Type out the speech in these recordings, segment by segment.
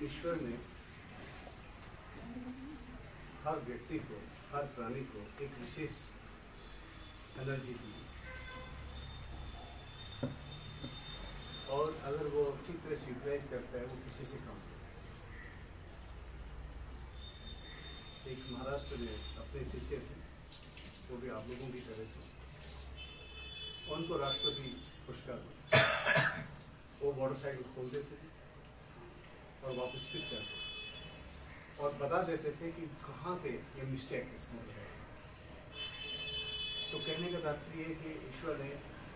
ईश्वर ने हर व्यक्ति को, हर प्राणी को एक विशेष एनर्जी दी और अगर वो ठीक तरह से यूटिलाइज करता है वो किसी से कम नहीं। एक महाराष्ट्र में अपने शिष्य थे, वो भी आप लोगों की तरह थे, उनको राष्ट्रपति पुरस्कार मिला। वो मोटरसाइकिल खोल देते थे और वापस फिट करते थे और बता देते थे कि कहाँ पे ये मिस्टेक इस मोटरसाइकिल। तो कहने का तात्पर्य है कि ईश्वर ने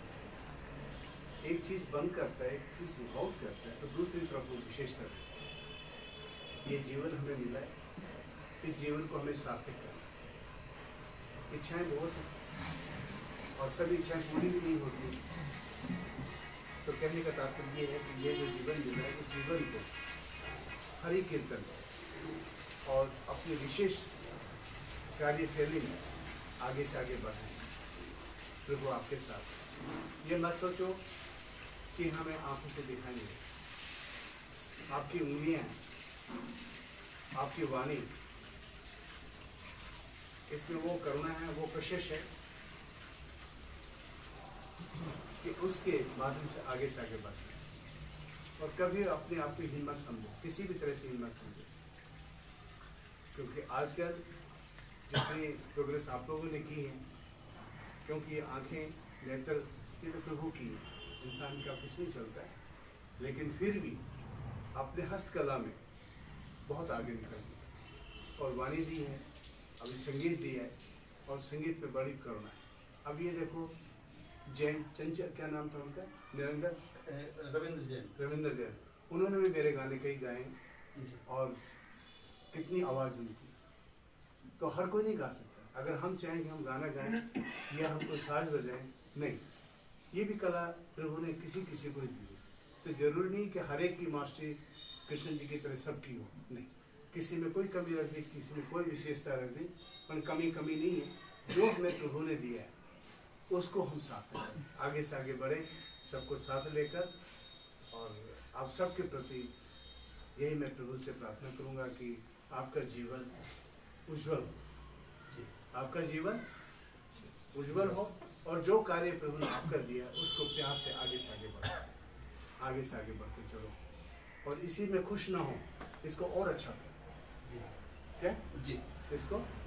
एक चीज़ बंद करता है, एक चीज़ आउट करता है, तो दूसरी तरफ वो विशेषता देता है। ये जीवन हमें मिला है, इस जीवन को हमें सार्थक करना है। इच्छाएं बहुत हैं और सभी इच्छाएं पूरी भी नहीं होती। तो कहने का तात्पर्य ये है कि ये जो जीवन मिला है, इस जीवन को हरि कीर्तन और अपनी विशेष कार्यशैली में आगे से आगे बढ़ाएं। प्रभु आपके साथ। ये मत सोचो कि हमें आंखों से दिखाई नहीं, आपकी उंगलियां, आपकी वाणी, इसमें वो करुणा है, वो कशिश है कि उसके माध्यम से आगे बढ़े। और कभी अपने आप की हिम्मत समझो, किसी भी तरह से हिम्मत समझो, क्योंकि आजकल जितनी प्रोग्रेस आप लोगों ने की है, क्योंकि आंखें नेत्र ये तो प्रभु की है, इंसान का कुछ नहीं चलता है, लेकिन फिर भी अपने हस्तकला में बहुत आगे निकल गई और वाणी दी है, अभी संगीत दी है और संगीत में बड़ी करुणा है। अब ये देखो जैन चंचल, क्या नाम था उनका, रविंद्र जैन, उन्होंने भी मेरे गाने कई गाए और कितनी आवाज़ उनकी। तो हर कोई नहीं गा सकता। अगर हम चाहें कि हम गाना गाएं या हम कोई साज बजाएं, नहीं, ये भी कला प्रभु ने किसी किसी को दी है। तो जरूरी नहीं कि हर एक की मास्टरी कृष्ण जी की तरह सबकी हो, नहीं, किसी में कोई कमी रख दी, किसी में कोई विशेषता रख दी, पर कमी नहीं है। जो हमें प्रभु ने दिया है उसको हम साथ लें, आगे से आगे बढ़े, सबको साथ लेकर। और आप सबके प्रति यही मैं प्रभु से प्रार्थना करूंगा कि आपका जीवन उज्जवल हो, आपका जीवन उज्जवल हो और जो कार्य प्रभु ने आपका दिया उसको प्यार से आगे बढ़ो, आगे से आगे बढ़ते चलो और इसी में खुश ना हो, इसको और अच्छा करो। क्या जी, इसको